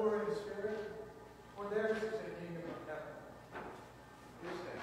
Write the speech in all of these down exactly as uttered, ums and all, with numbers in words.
poor in spirit, for theirs is the kingdom of heaven. Please stand.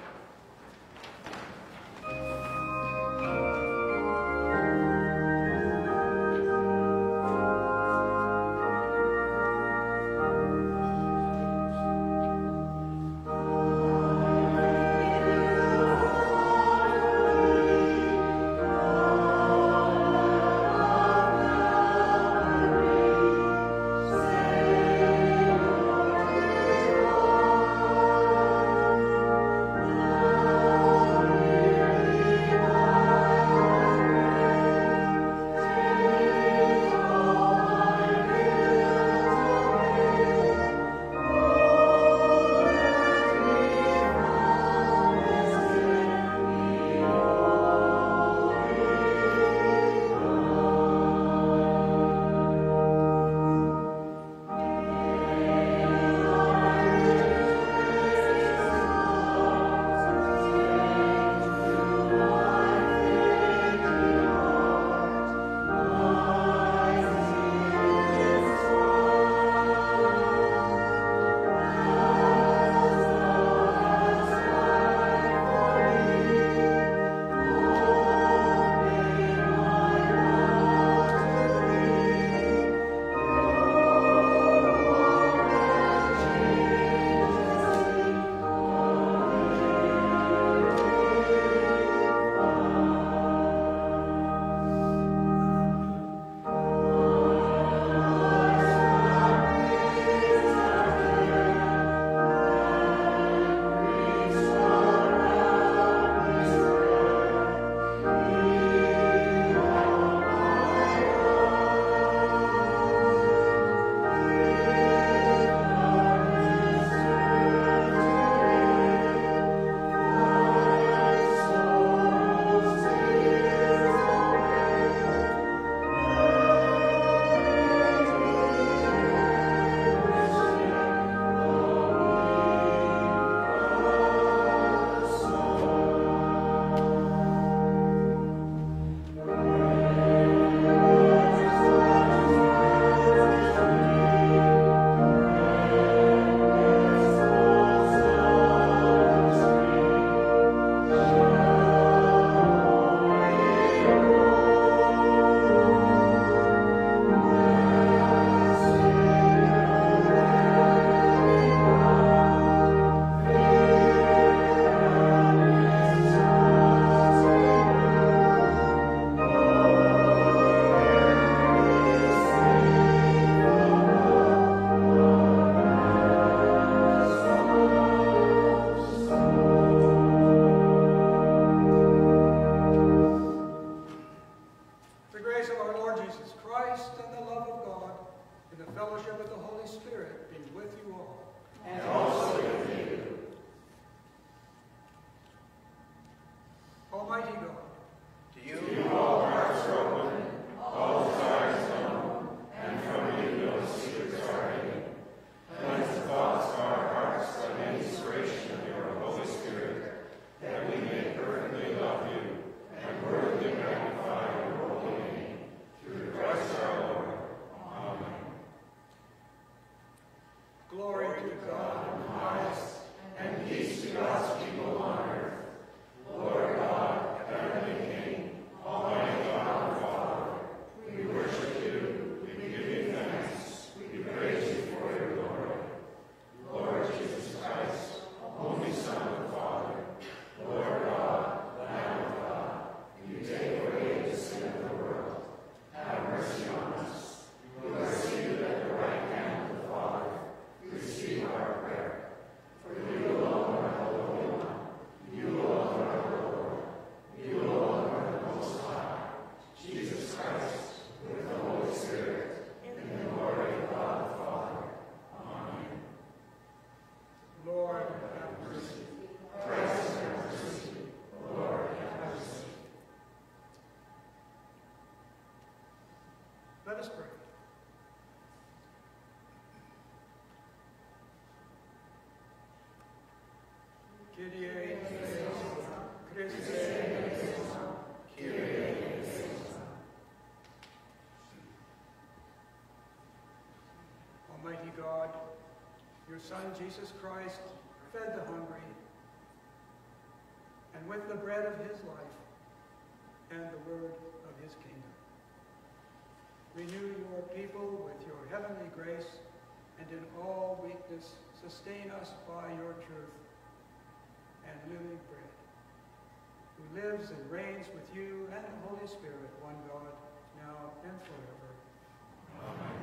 Glory to God in the highest, God, your Son, Jesus Christ, fed the hungry, and with the bread of his life and the word of his kingdom. Renew your people with your heavenly grace, and in all weakness sustain us by your truth and living bread, who lives and reigns with you and the Holy Spirit, one God, now and forever. Amen.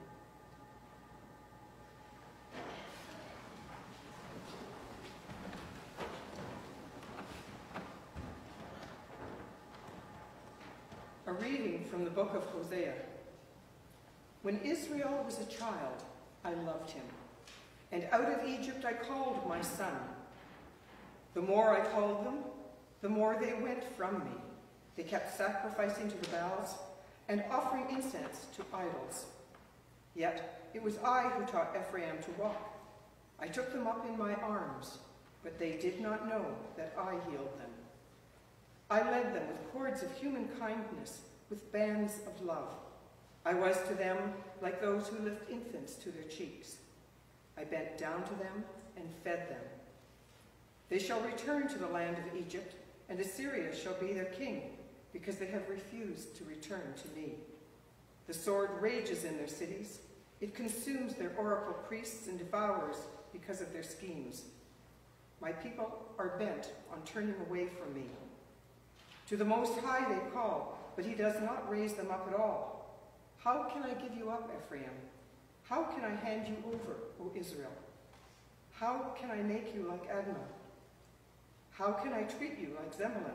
A reading from the book of Hosea. When Israel was a child, I loved him, and out of Egypt I called my son. The more I called them, the more they went from me. They kept sacrificing to the Baals and offering incense to idols. Yet it was I who taught Ephraim to walk. I took them up in my arms, but they did not know that I healed them. I led them with cords of human kindness, with bands of love. I was to them like those who lift infants to their cheeks. I bent down to them and fed them. They shall return to the land of Egypt, and Assyria shall be their king, because they have refused to return to me. The sword rages in their cities. It consumes their oracle priests and devours because of their schemes. My people are bent on turning away from me. To the Most High they call, but he does not raise them up at all. How can I give you up, Ephraim? How can I hand you over, O Israel? How can I make you like Admah? How can I treat you like Zebulun?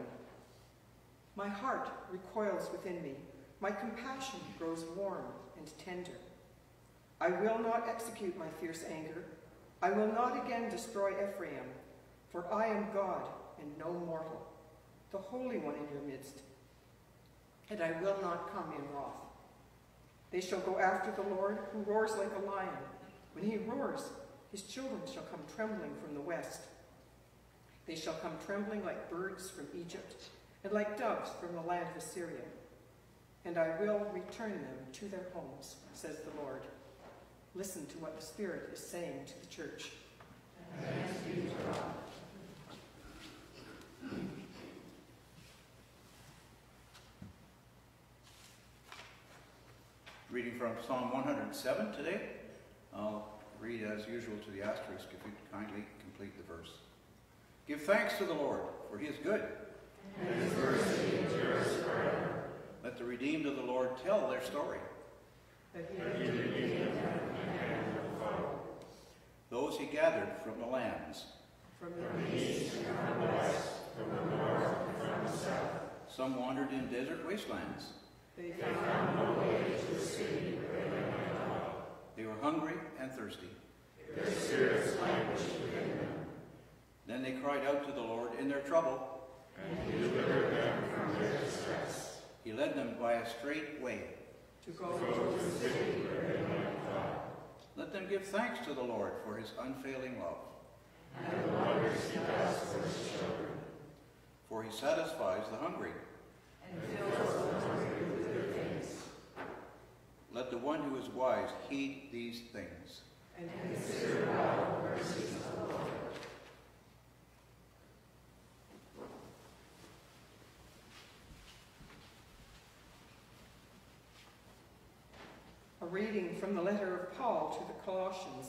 My heart recoils within me. My compassion grows warm and tender. I will not execute my fierce anger. I will not again destroy Ephraim, for I am God and no mortal, the Holy One in your midst, and I will not come in wrath. They shall go after the Lord, who roars like a lion. When he roars, his children shall come trembling from the west. They shall come trembling like birds from Egypt, and like doves from the land of Assyria. And I will return them to their homes, says the Lord. Listen to what the Spirit is saying to the church. Thanks be to God. Reading from Psalm one hundred seven today. I'll read as usual to the asterisk if you'd kindly complete the verse. Give thanks to the Lord, for he is good. And his mercy endures forever. Let the redeemed of the Lord tell their story. That he redeemed them from the hand of the foe. Those he gathered from the lands. From the east and from the west, from the north and from the south. Some wandered in desert wastelands. They found no way to the city where they might dwell. They were hungry and thirsty. Their spirits languished within them. Then they cried out to the Lord in their trouble, and he delivered them from their distress. He led them by a straight way to go to the city where they might dwell. Let them give thanks to the Lord for his unfailing love, and the wonders he does for his children. For he satisfies the hungry, and fills the hungry with good things. Let the one who is wise heed these things, and consider all the mercies of the Lord. A reading from the letter of Paul to the Colossians.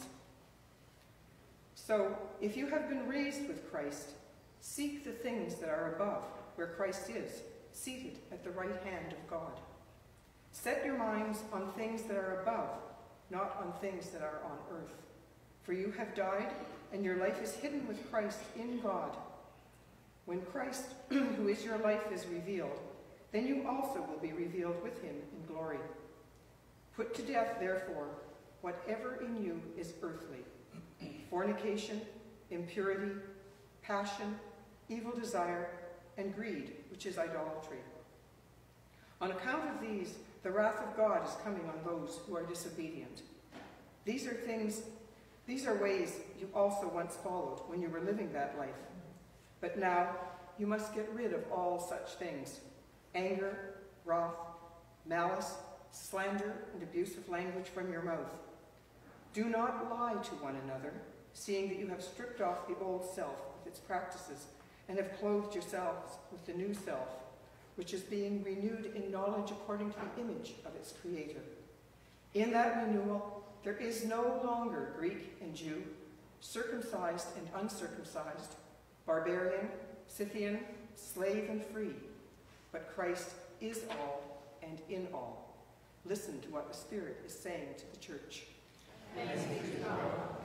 So, if you have been raised with Christ, seek the things that are above, where Christ is, seated at the right hand of God. Set your minds on things that are above, not on things that are on earth. For you have died, and your life is hidden with Christ in God. When Christ, who is your life, is revealed, then you also will be revealed with him in glory. Put to death, therefore, whatever in you is earthly: fornication, impurity, passion, evil desire, and greed, which is idolatry. On account of these, the wrath of God is coming on those who are disobedient. These are things, these are ways you also once followed when you were living that life. But now you must get rid of all such things: anger, wrath, malice, slander, and abusive language from your mouth. Do not lie to one another, seeing that you have stripped off the old self with its practices, and have clothed yourselves with the new self, which is being renewed in knowledge according to the image of its Creator. In that renewal, there is no longer Greek and Jew, circumcised and uncircumcised, barbarian, Scythian, slave and free, but Christ is all and in all. Listen to what the Spirit is saying to the church. Thanks be to God.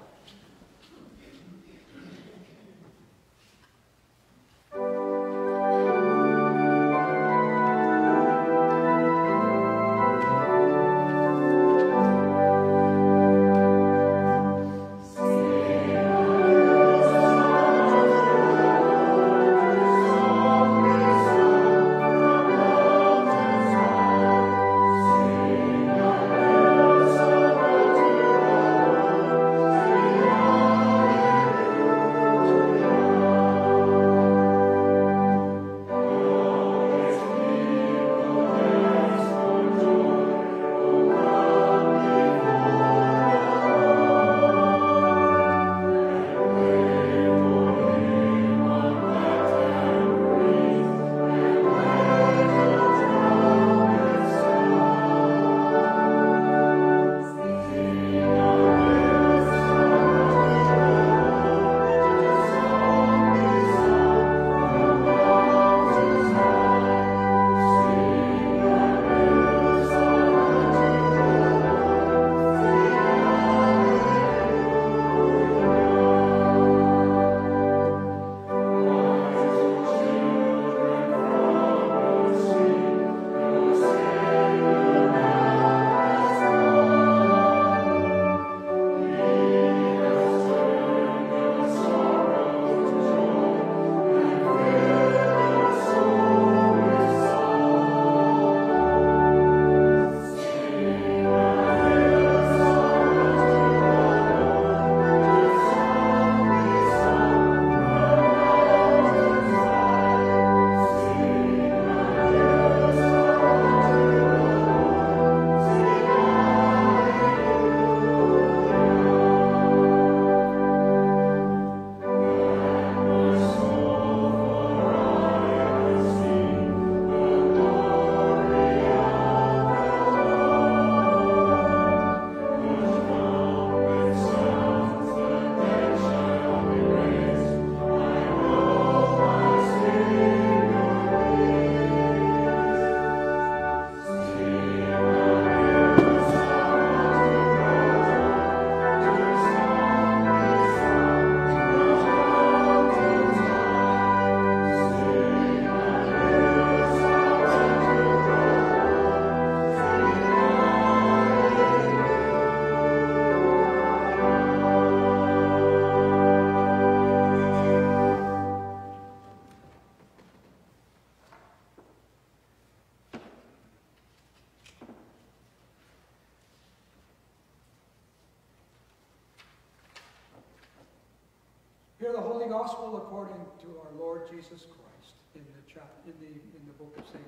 Hear the Holy Gospel according to our Lord Jesus Christ in the chap in the in the book of Saint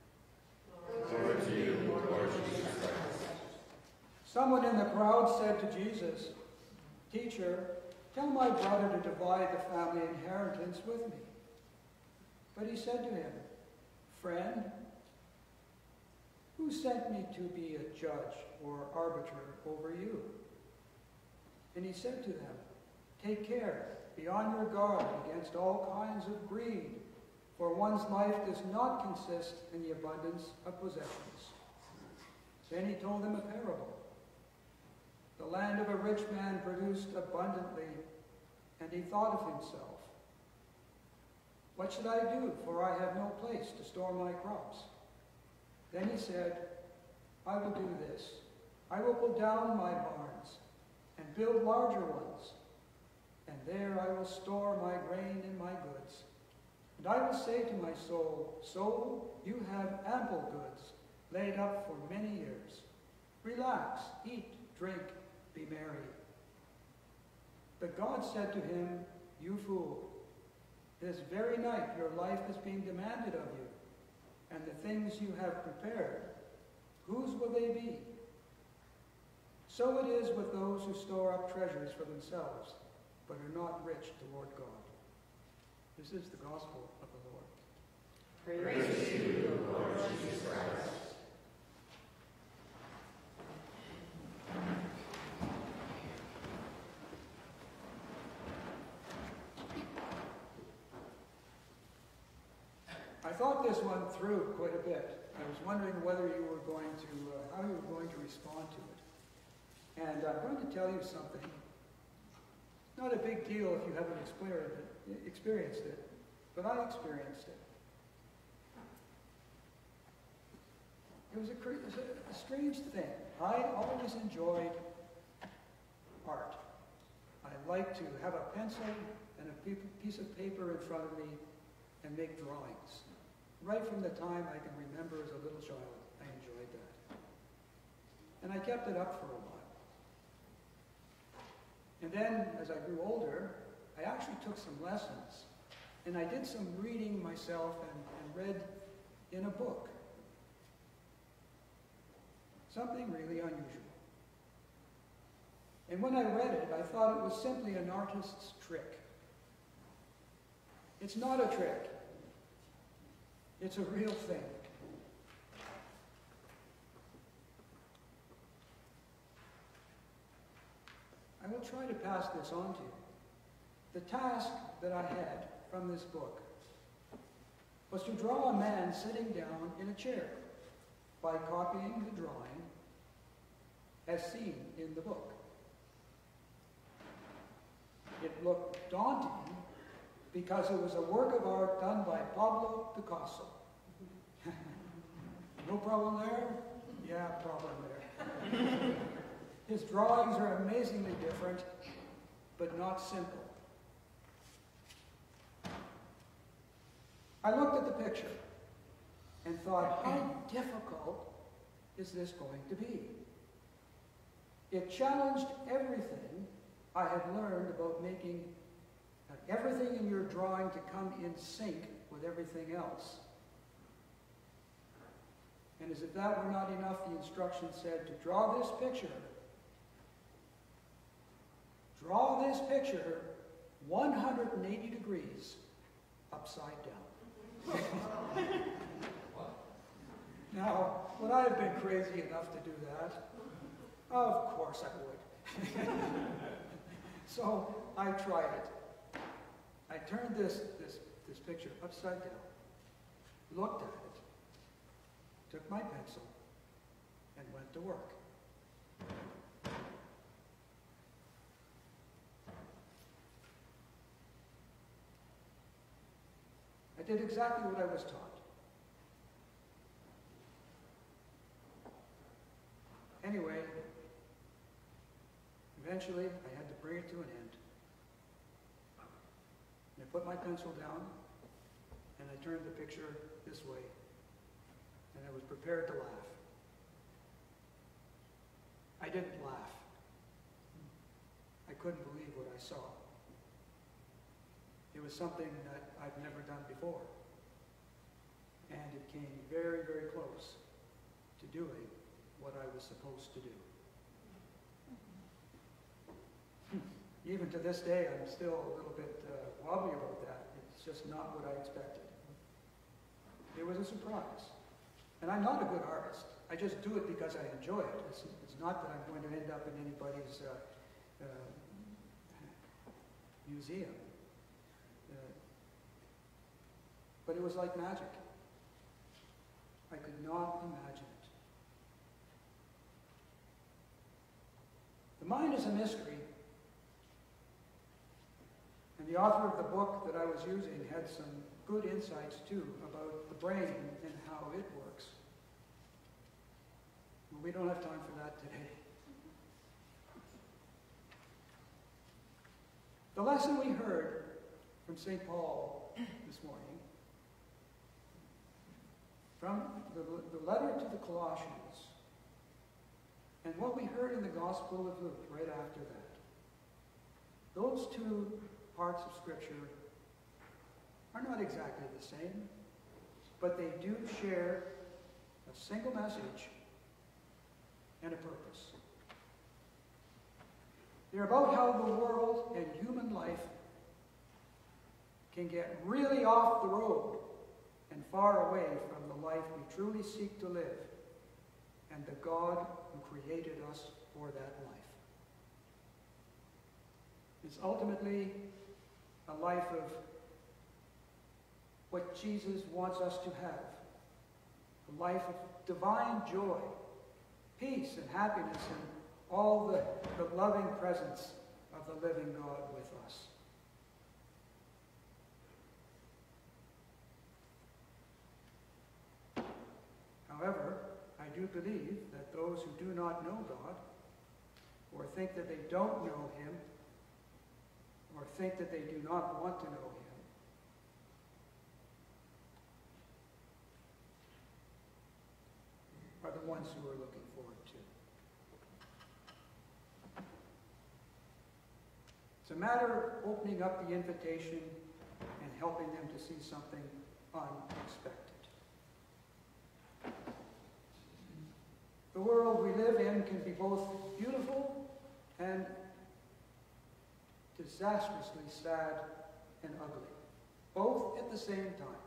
Luke. Glory to you, Lord Jesus Christ. Someone in the crowd said to Jesus, "Teacher, tell my brother to divide the family inheritance with me." But he said to him, "Friend, who sent me to be a judge or arbiter over you?" And he said to them, "Take care, be on your guard against all kinds of greed, for one's life does not consist in the abundance of possessions." Then he told them a parable. The land of a rich man produced abundantly, and he thought of himself, "What should I do, for I have no place to store my crops?" Then he said, "I will do this. I will pull down my barns and build larger ones, and there I will store my grain and my goods. And I will say to my soul, soul, you have ample goods laid up for many years. Relax, eat, drink, be merry." But God said to him, "You fool, this very night your life is being demanded of you, and the things you have prepared, whose will they be?" So it is with those who store up treasures for themselves, but are not rich toward God. This is the gospel of the Lord. Praise, Praise to you, Lord Jesus Christ. I thought this one through quite a bit. I was wondering whether you were going to, uh, how you were going to respond to it. And I'm going to tell you something. Not a big deal if you haven't experienced it, experienced it, but I experienced it. It was a, it was a, a strange thing. I always enjoyed art. I like to have a pencil and a piece of paper in front of me and make drawings. Right from the time I can remember as a little child, I enjoyed that. And I kept it up for a while. And then, as I grew older, I actually took some lessons. And I did some reading myself and, and read in a book. Something really unusual. And when I read it, I thought it was simply an artist's trick. It's not a trick. It's a real thing. I will try to pass this on to you. The task that I had from this book was to draw a man sitting down in a chair by copying the drawing as seen in the book. It looked daunting because it was a work of art done by Pablo Picasso. No problem there? Yeah, problem there. His drawings are amazingly different, but not simple. I looked at the picture and thought, how difficult is this going to be? It challenged everything I had learned about making uh, everything in your drawing to come in sync with everything else. And as if that were not enough, the instructions said to draw this picture, draw this picture one hundred eighty degrees upside down. Now, would I have been crazy enough to do that? Of course I would. So I tried it. I turned this, this, this picture upside down, looked at it, took my pencil, and went to work. I did exactly what I was taught. Anyway, eventually I had to bring it to an end. And I put my pencil down, and I turned the picture this way, and I was prepared to laugh. I didn't laugh. I couldn't believe what I saw. It was something that I've never done before. And it came very, very close to doing what I was supposed to do. Even to this day, I'm still a little bit uh, wobbly about that. It's just not what I expected. It was a surprise. And I'm not a good artist. I just do it because I enjoy it. It's, it's not that I'm going to end up in anybody's uh, uh, museum. Uh, but it was like magic. I could not imagine it. The mind is a mystery. And the author of the book that I was using had some good insights, too, about the brain and how it works. Well, we don't have time for that today. The lesson we heard from Saint Paul this morning, from the, the letter to the Colossians, and what we heard in the Gospel of Luke right after that, those two parts of Scripture are not exactly the same, but they do share a single message and a purpose. They're about how the world and human life can get really off the road and far away from the life we truly seek to live and the God who created us for that life. It's ultimately a life of what Jesus wants us to have, a life of divine joy, peace and happiness, and all the, the loving presence of the living God with us. However, I do believe that those who do not know God, or think that they don't know Him, or think that they do not want to know Him, are the ones who are looking forward to. It's a matter of opening up the invitation and helping them to see something unexpected. The world we live in can be both beautiful and disastrously sad and ugly, both at the same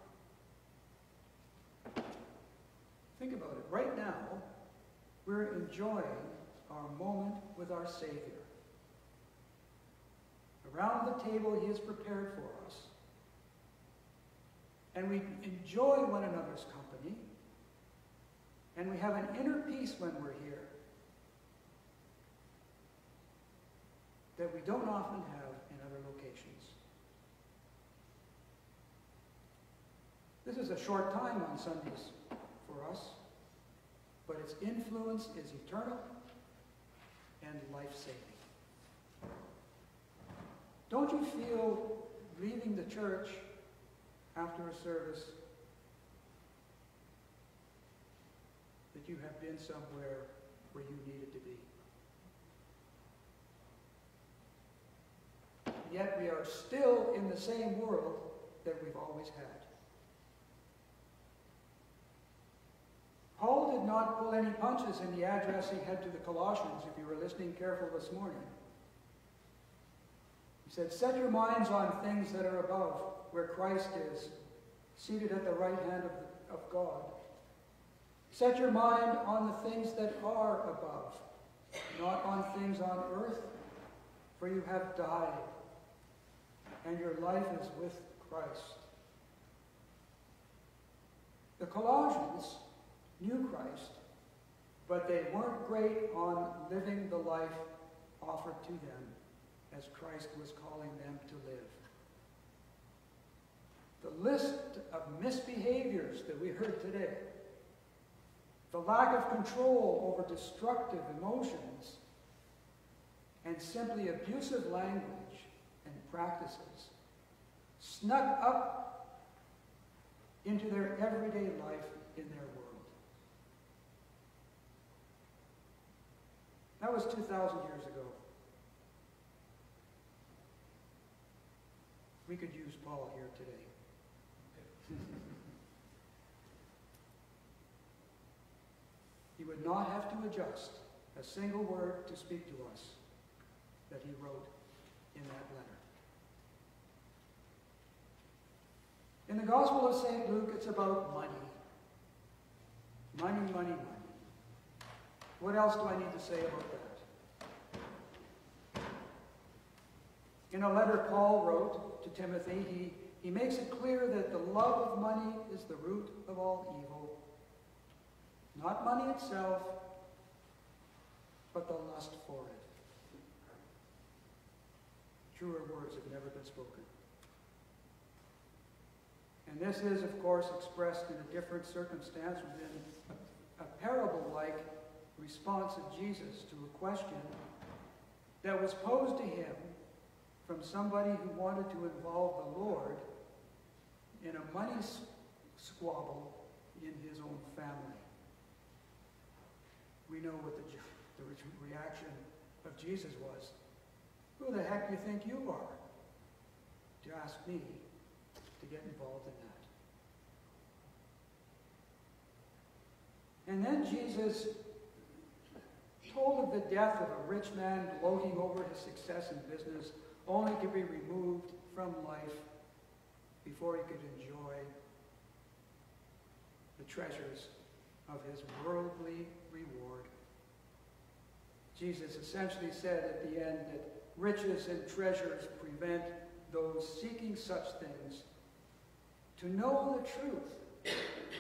time. Think about it. Right now, we're enjoying our moment with our Savior. Around the table He has prepared for us. And we enjoy one another's company. And we have an inner peace when we're here that we don't often have in other locations. This is a short time on Sundays for us, but its influence is eternal and life-saving. Don't you feel leaving the church after a service that you have been somewhere where you needed to be? Yet we are still in the same world that we've always had. Paul did not pull any punches in the address he had to the Colossians, if you were listening careful this morning. He said, set your minds on things that are above, where Christ is, seated at the right hand of, the, of God. Set your mind on the things that are above, not on things on earth, for you have died, and your life is with Christ. The Colossians knew Christ, but they weren't great on living the life offered to them as Christ was calling them to live. The list of misbehaviors that we heard today, the lack of control over destructive emotions, and simply abusive language and practices snuck up into their everyday life in their world. That was two thousand years ago. We could use Paul here today. He would not have to adjust a single word to speak to us that he wrote in that letter. In the Gospel of Saint Luke, it's about money. Money, money, money. What else do I need to say about that? In a letter Paul wrote to Timothy, he, he makes it clear that the love of money is the root of all evil. Not money itself, but the lust for it. Truer words have never been spoken. And this is, of course, expressed in a different circumstance within a, a parable-like response of Jesus to a question that was posed to him from somebody who wanted to involve the Lord in a money squabble in his own family. We know what the, the reaction of Jesus was. Who the heck do you think you are to ask me to get involved in that? And then Jesus told of the death of a rich man gloating over his success in business, only to be removed from life before he could enjoy the treasures of his worldly reward. Jesus essentially said at the end that riches and treasures prevent those seeking such things to know the truth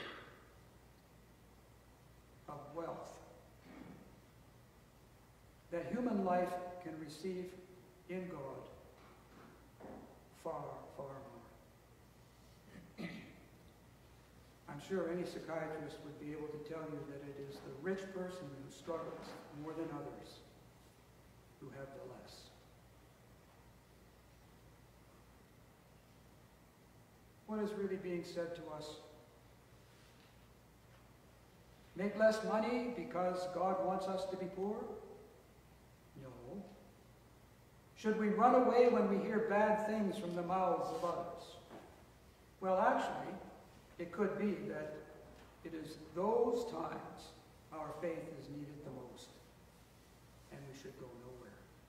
of wealth that human life can receive in God far, far more. I'm sure any psychiatrist would be able to tell you that it is the rich person who struggles more than others who have the less. What is really being said to us? Make less money because God wants us to be poor? No. Should we run away when we hear bad things from the mouths of others? Well, actually, it could be that it is those times our faith is needed the most, and we should go nowhere.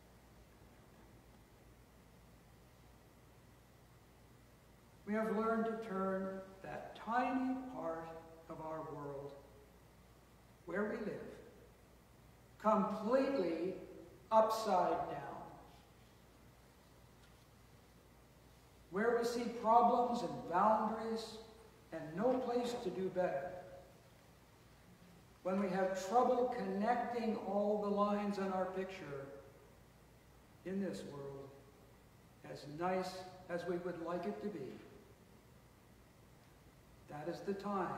We have learned to turn that tiny part of our world where we live completely upside down. Where we see problems and boundaries and no place to do better. When we have trouble connecting all the lines on our picture in this world, as nice as we would like it to be, that is the time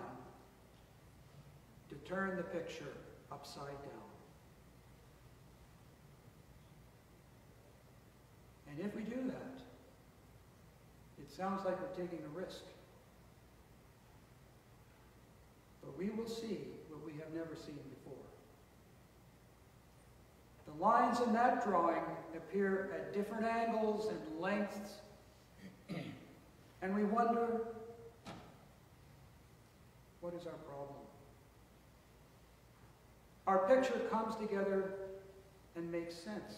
to turn the picture upside down. And if we do that, it sounds like we're taking a risk. But we will see what we have never seen before. The lines in that drawing appear at different angles and lengths, and we wonder, what is our problem? Our picture comes together and makes sense.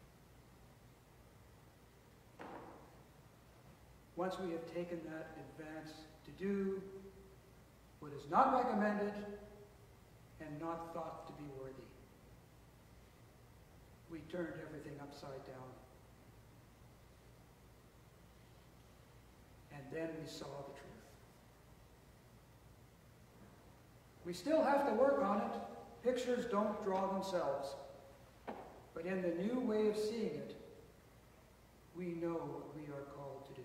Once we have taken that advance to do what is not recommended and not thought to be worthy, we turned everything upside down. And then we saw the truth. We still have to work on it. Pictures don't draw themselves. But in the new way of seeing it, we know what we are called to do.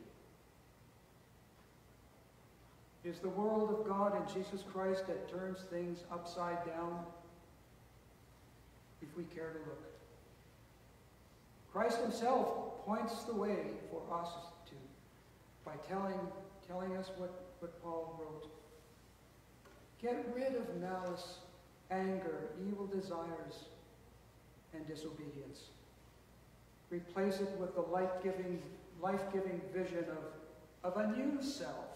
It is the world of God in Jesus Christ that turns things upside down, if we care to look. Christ himself points the way for us to by telling, telling us what, what Paul wrote. Get rid of malice, anger, evil desires, and disobedience. Replace it with the life-giving, life-giving vision of, of a new self,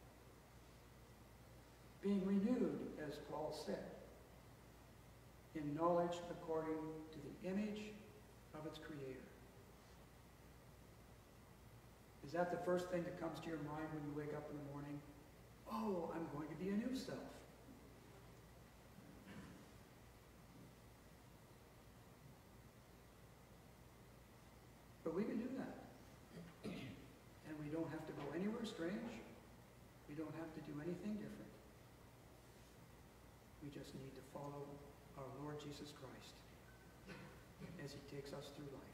being renewed, as Paul said, in knowledge according to the image of its Creator. Is that the first thing that comes to your mind when you wake up in the morning? Oh, I'm going to be a new self. But we can do that. And we don't have to go anywhere strange. We don't have to do anything different. We just need to follow our Lord Jesus Christ as he takes us through life.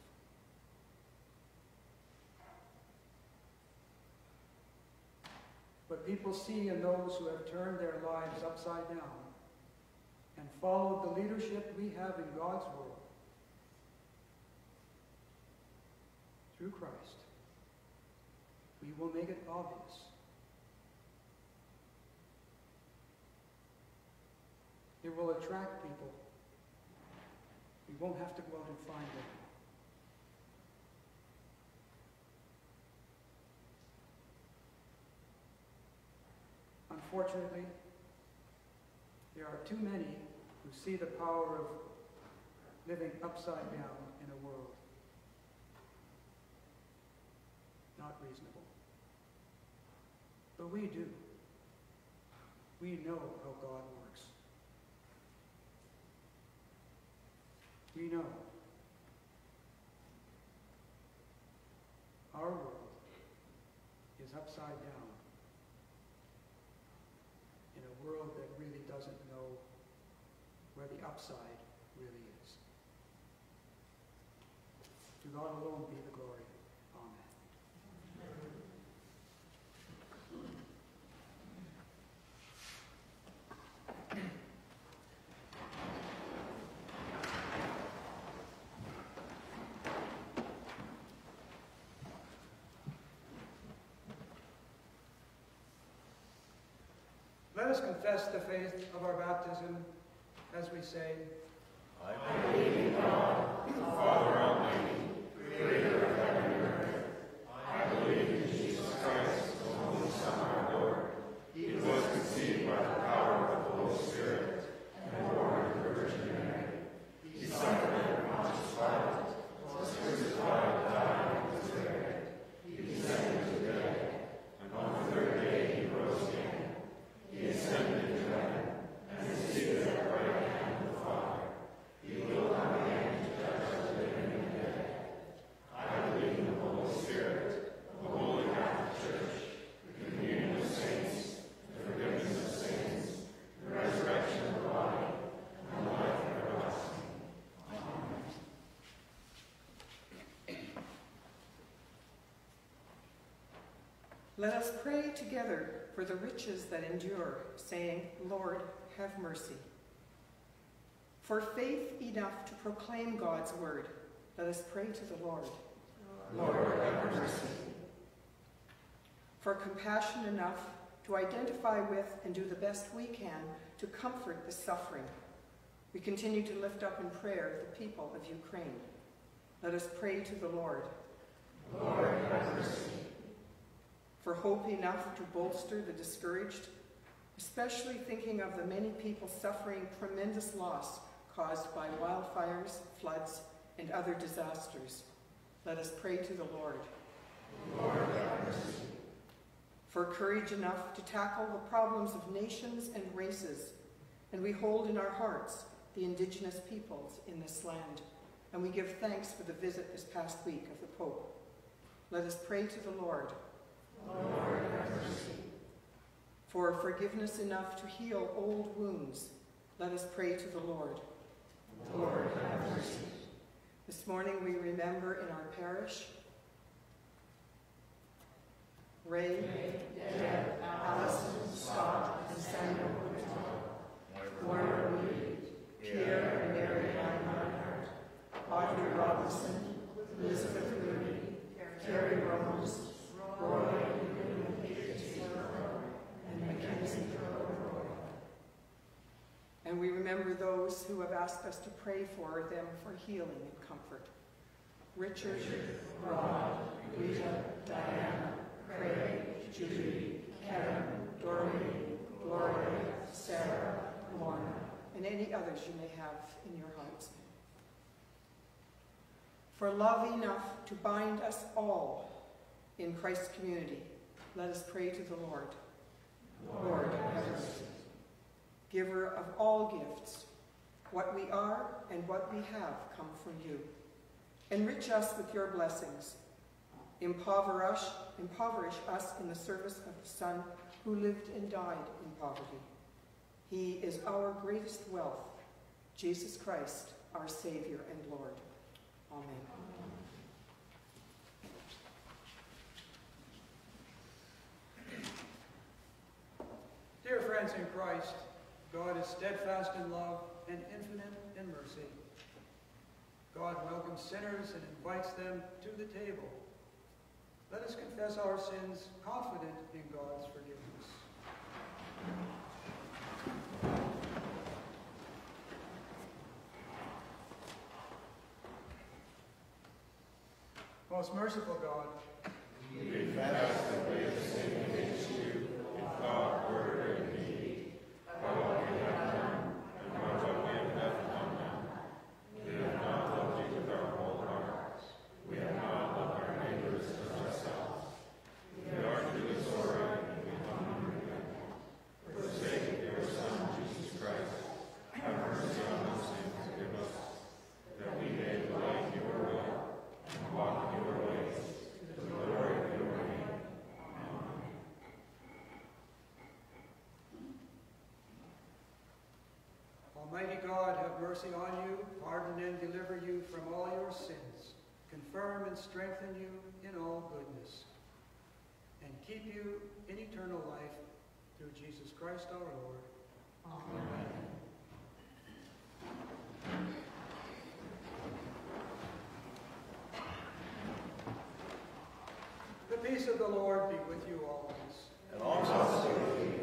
But people see in those who have turned their lives upside down and followed the leadership we have in God's world through Christ, we will make it obvious. It will attract people. We won't have to go out and find them. Unfortunately, there are too many who see the power of living upside down in a world not reasonable. But we do. We know how God works. We know our world is upside down in a world that really doesn't know where the upside really is. To God alone be the glory. Amen. Let us confess the faith of our baptism as we say, I believe in God, the Father Almighty, creator of heaven and earth. I believe in Jesus Christ, the only Son, our Lord. He was conceived by the power of the Holy Spirit and born of the Virgin Mary. He suffered under Pontius Pilate, was crucified, died, and was buried. He descended to the dead, and on the third day he rose again. He ascended into heaven, and is seated at the right hand of the Father. He will come again to judge the living and the dead. I believe in the Holy Spirit, the Holy Catholic Church, the communion of saints, the forgiveness of sins, the resurrection of the body, and life everlasting. Amen. Let us pray together for the riches that endure, saying, Lord, have mercy. For faith enough to proclaim God's word, let us pray to the Lord. Lord, have mercy. For compassion enough to identify with and do the best we can to comfort the suffering, we continue to lift up in prayer the people of Ukraine. Let us pray to the Lord. Lord, have mercy. For hope enough to bolster the discouraged, especially thinking of the many people suffering tremendous loss caused by wildfires, floods, and other disasters. Let us pray to the Lord. Lord, have mercy. For courage enough to tackle the problems of nations and races, and we hold in our hearts the indigenous peoples in this land, and we give thanks for the visit this past week of the Pope. Let us pray to the Lord. Lord, have mercy. For forgiveness enough to heal old wounds, let us pray to the Lord. Lord, have mercy. This morning we remember in our parish Ray, Deb, Allison, Scott, and Samuel Whittle, Warren Reed, Pierre and Mary Ann Reinhardt, Audrey Robinson, Elizabeth Rooney, Terry Rose, Roy and Peter Taylor, and Mackenzie Roy. and we remember those who have asked us to pray for them for healing and comfort. Richard, Rod, Rita, Diana, Craig, Judy, Karen, Doreen, Gloria, Sarah, Lorna, and any others you may have in your hearts. For love enough to bind us all in Christ's community, let us pray to the Lord. Lord, have mercy. Giver of all gifts, what we are and what we have come from you. Enrich us with your blessings. Impoverish, impoverish us in the service of the Son who lived and died in poverty. He is our greatest wealth, Jesus Christ, our Savior and Lord. Amen. Dear friends in Christ, God is steadfast in love and infinite in mercy. God welcomes sinners and invites them to the table. Let us confess our sins, confident in God's forgiveness. Most merciful God, we confess that we have sinned against you in thought, word, and deed, by what we have done and by what we have left undone. We have mercy on you, pardon and deliver you from all your sins, confirm and strengthen you in all goodness, and keep you in eternal life through Jesus Christ our Lord. Amen. The peace of the Lord be with you always. And also with you.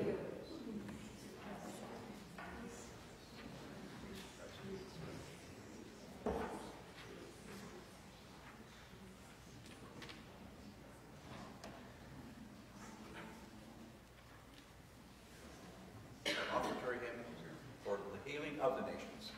Offertory hymn for the healing of the nations.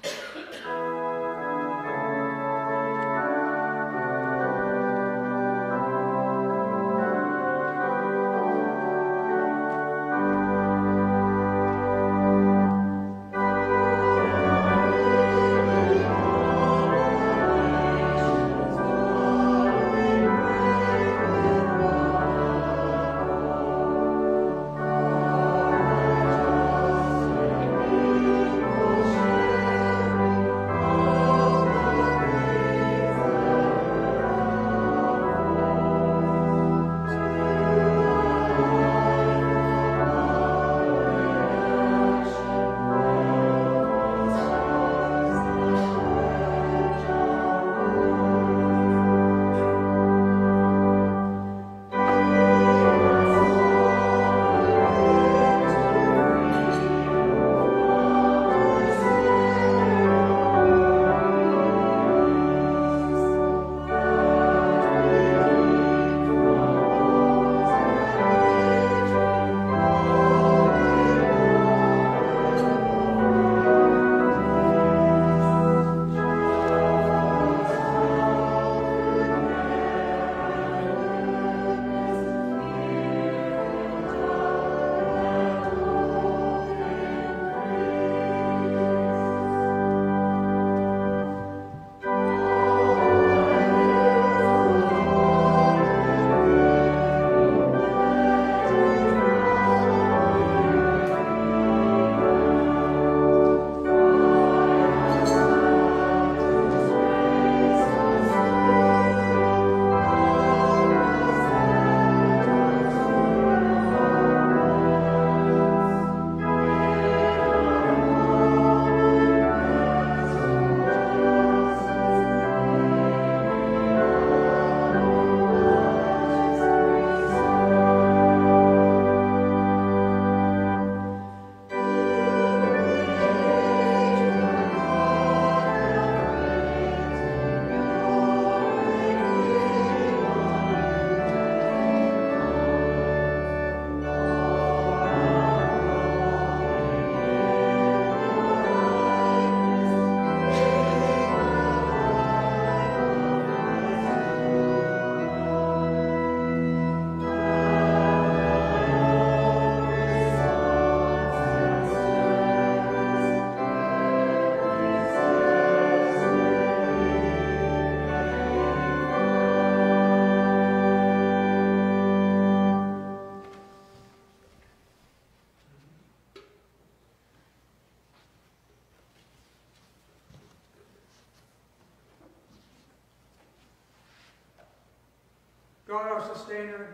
God, our sustainer,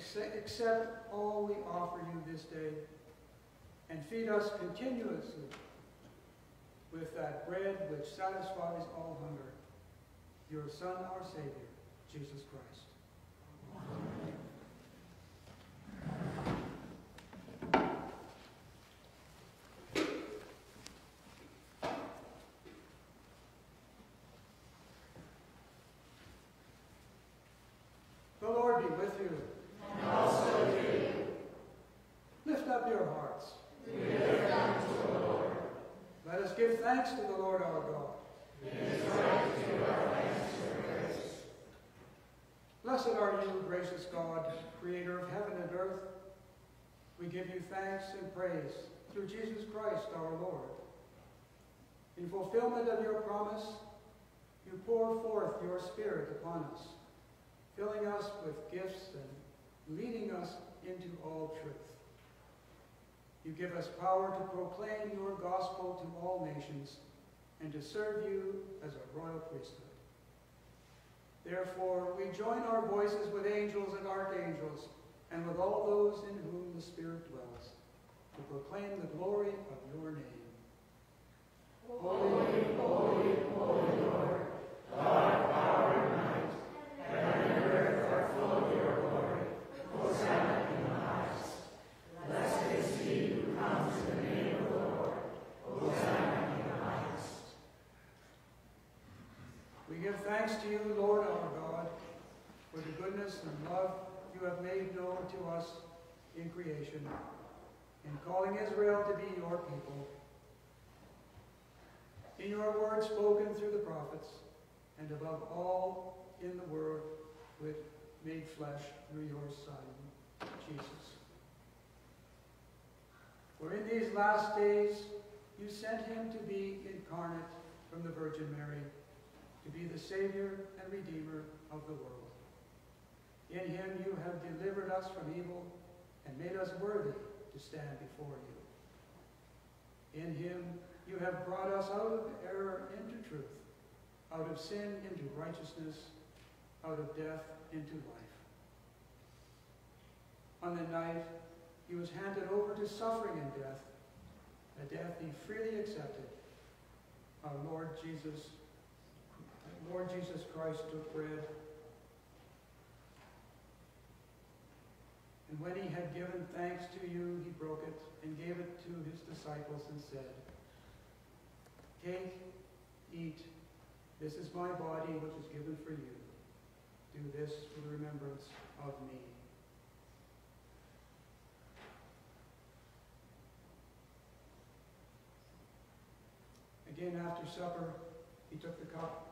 accept all we offer you this day, and feed us continuously with that bread which satisfies all hunger, your Son, our Savior, Jesus Christ. Amen. The Lord be with you. And also with you. Lift up your hearts. We lift them to the Lord. Let us give thanks to the Lord our God. It is right to give our thanks and praise. Blessed are you, gracious God, creator of heaven and earth. We give you thanks and praise through Jesus Christ our Lord. In fulfillment of your promise, you pour forth your Spirit upon us, filling us with gifts and leading us into all truth. You give us power to proclaim your gospel to all nations, and to serve you as a royal priesthood. Therefore, we join our voices with angels and archangels, and with all those in whom the Spirit dwells, to proclaim the glory of your name. Holy, holy, holy Lord, God of power and might, heaven and earth are full of your glory. Hosanna in the highest. Blessed is he who comes in the name of the Lord. Hosanna in the highest. We give thanks to you, Lord our God, for the goodness and love you have made known to us in creation, in calling Israel to be your people. In your word spoken through the prophets, and above all in the Word which made flesh through your Son, Jesus. For in these last days you sent him to be incarnate from the Virgin Mary, to be the Savior and Redeemer of the world. In him you have delivered us from evil and made us worthy to stand before you. In him you have brought us out of error into truth, out of sin into righteousness, out of death into life. On the night he was handed over to suffering and death, a death he freely accepted, our Lord Jesus, Lord Jesus Christ took bread, and when he had given thanks to you, he broke it and gave it to his disciples and said, "Take, eat, this is my body which is given for you. Do this for the remembrance of me." Again, after supper, he took the cup,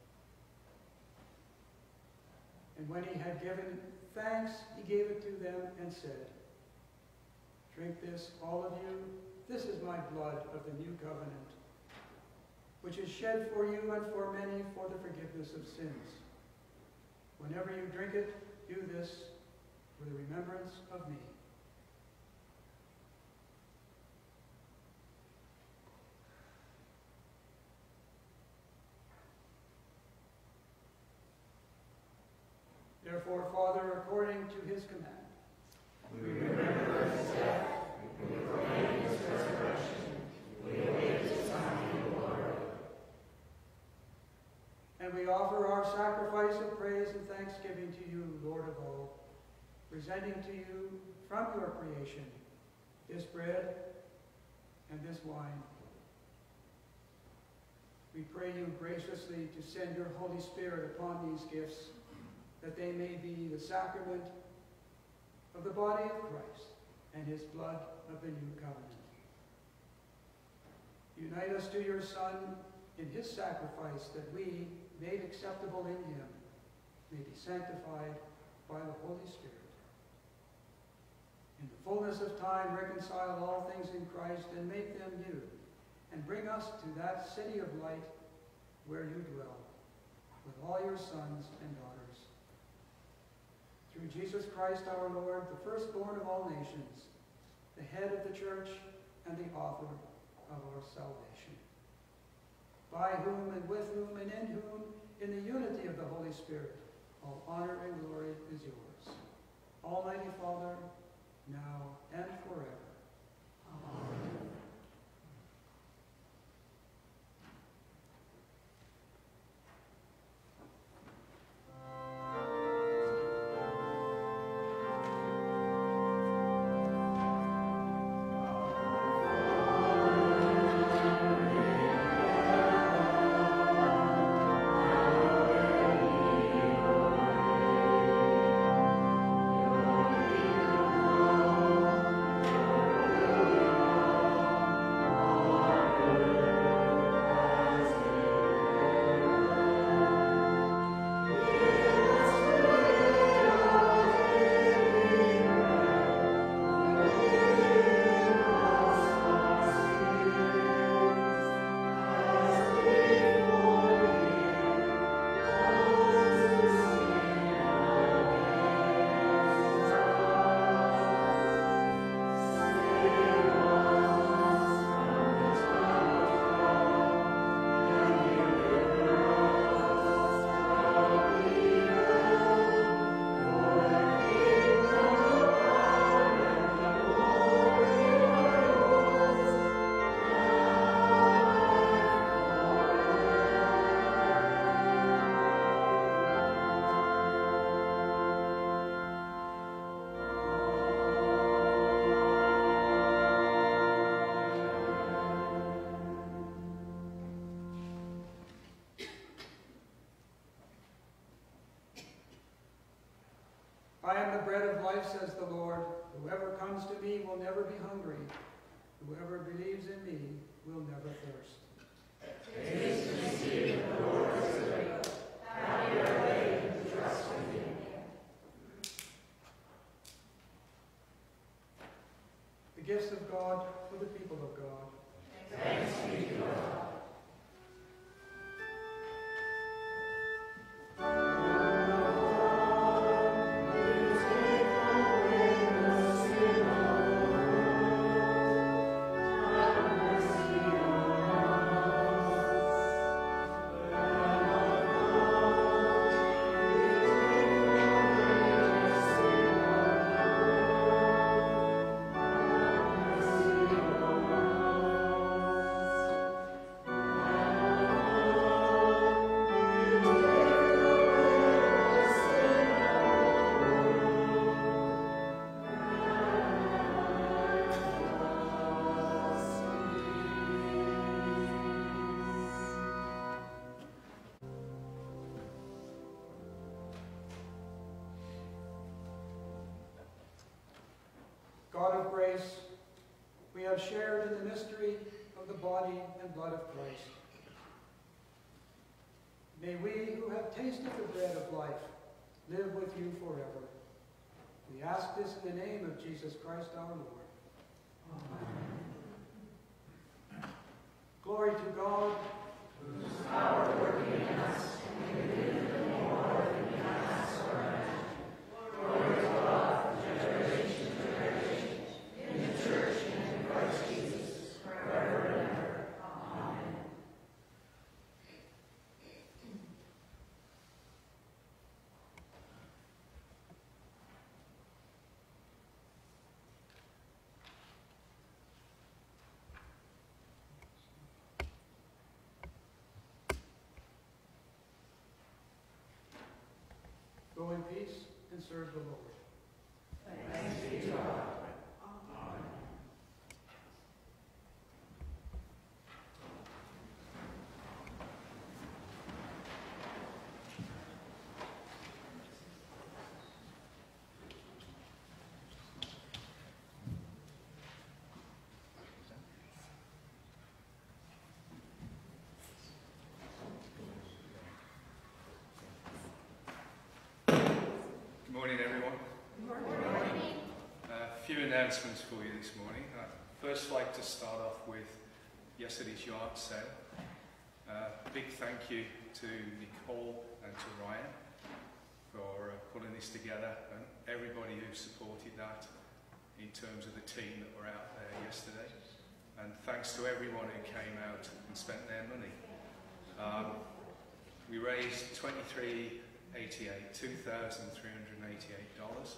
and when he had given thanks, he gave it to them and said, "Drink this, all of you. This is my blood of the new covenant, which is shed for you and for many for the forgiveness of sins. Whenever you drink it, do this for the remembrance of me." Therefore, Father, according to his command, we remember his death, we proclaim his resurrection, we await his coming in glory. and we offer our sacrifice of praise and thanksgiving to you, Lord of all, presenting to you from your creation this bread and this wine. We pray you graciously to send your Holy Spirit upon these gifts, that they may be the sacrament of the body of Christ and his blood of the new covenant. Unite us to your Son in his sacrifice, that we, made acceptable in him, may be sanctified by the Holy Spirit. In the fullness of time, reconcile all things in Christ and make them new, and bring us to that city of light where you dwell, with all your sons and daughters. Through Jesus Christ our Lord, the firstborn of all nations, the head of the church and the author of our salvation, by whom and with whom and in whom, in the unity of the Holy Spirit, all honor and glory is yours, Almighty Father, now and forever. Amen. Amen. I am the bread of life, says the Lord. Whoever comes to me will never be hungry. Whoever believes in me will never thirst. Taste and see that the Lord is good. Happy are they who trust in him. The gifts of God for the people of God. Thanks be to God. God of grace, we have shared in the mystery of the body and blood of Christ. May we who have tasted the bread of life live with you forever. We ask this in the name of Jesus Christ our Lord. Amen. Glory to God, whose power working in us and within more than we ask or imagine. Glory to God from generation to generation, in the church and in Christ Jesus, forever and ever. Amen. go in peace and serve the Lord. Thanks be to God. Amen. Good morning, everyone. Good morning. A few announcements for you this morning. I'd first like to start off with yesterday's yard sale. Uh, big thank you to Nicole and to Ryan for uh, putting this together, and everybody who supported that in terms of the team that were out there yesterday. And thanks to everyone who came out and spent their money. Um, we raised twenty-three eighty-eight, two thousand three hundred eighty-eight dollars.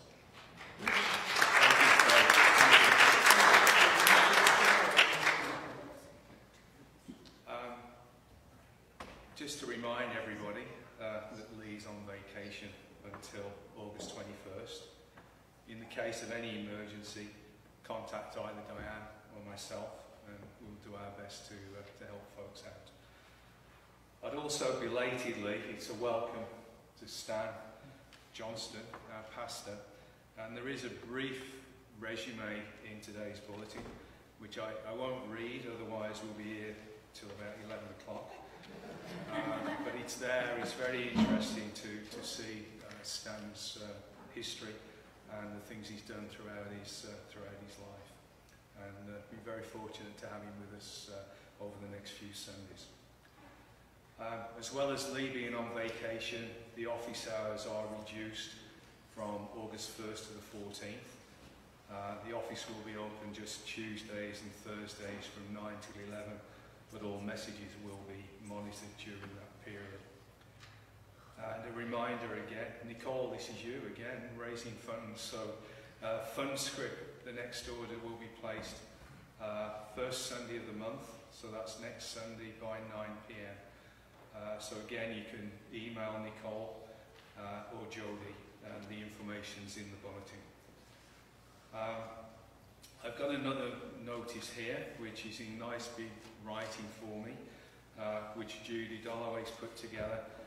Um, just to remind everybody uh, that Lee's on vacation until August twenty-first. In the case of any emergency, contact either Diane or myself, and we'll do our best to, uh, to help folks out. I'd also belatedly, it's a welcome to Stan Johnson, our pastor, and there is a brief resume in today's bulletin, which I, I won't read, otherwise we'll be here till about eleven o'clock. Um, but it's there, it's very interesting to, to see uh, Stan's uh, history and the things he's done throughout his, uh, throughout his life. And uh, we're very fortunate to have him with us uh, over the next few Sundays. Um, as well as Lee being on vacation, the office hours are reduced from August first to the fourteenth. Uh, the office will be open just Tuesdays and Thursdays from nine till eleven, but all messages will be monitored during that period. And a reminder again, Nicole, this is you again, raising funds. So uh, fund script, the next order will be placed uh, first Sunday of the month, so that's next Sunday by nine p m Uh, so again, you can email Nicole uh, or Jodie, and the information's in the bulletin. Um, I've got another notice here, which is in nice big writing for me, uh, which Judy Dalloway's put together.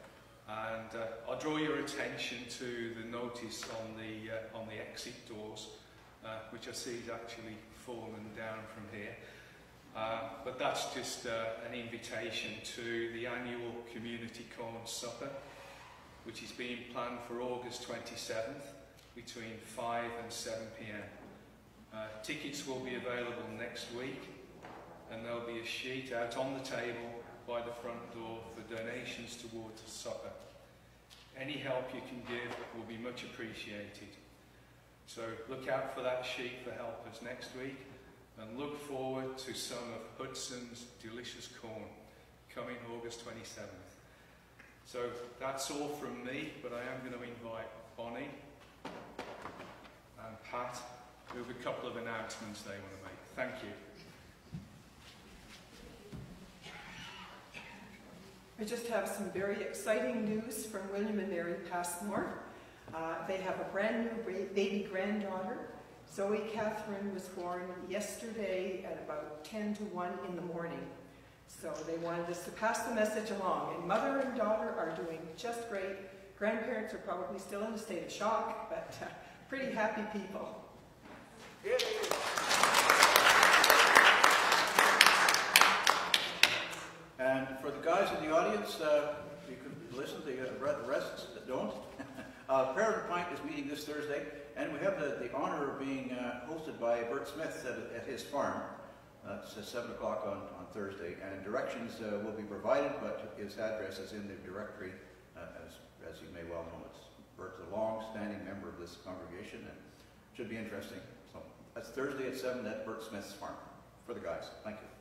And uh, I'll draw your attention to the notice on the, uh, on the exit doors, uh, which I see is actually fallen down from here. Uh, but that's just uh, an invitation to the annual Community Corn Supper, which is being planned for August twenty-seventh between five and seven p m. Uh, tickets will be available next week, and there'll be a sheet out on the table by the front door for donations towards the supper. Any help you can give will be much appreciated. So look out for that sheet for helpers next week, and look forward to some of Hudson's delicious corn coming August twenty-seventh. So that's all from me, but I am going to invite Bonnie and Pat, who have a couple of announcements they want to make. Thank you. I just have some very exciting news from William and Mary Passmore. Uh, they have a brand new baby granddaughter. Zoe Catherine was born yesterday at about ten to one in the morning. So they wanted us to pass the message along. And mother and daughter are doing just great. Grandparents are probably still in a state of shock, but uh, pretty happy people. And for the guys in the audience, uh, you can listen to the rest that don't. uh, Prayer and Pint is meeting this Thursday, and we have the, the honor of being uh, hosted by Bert Smith at, at his farm. Uh, it's at seven o'clock on, on Thursday, and directions uh, will be provided, but his address is in the directory, uh, as, as you may well know. It's Bert's a long-standing member of this congregation, and it should be interesting. So that's Thursday at seven at Bert Smith's farm. For the guys, thank you.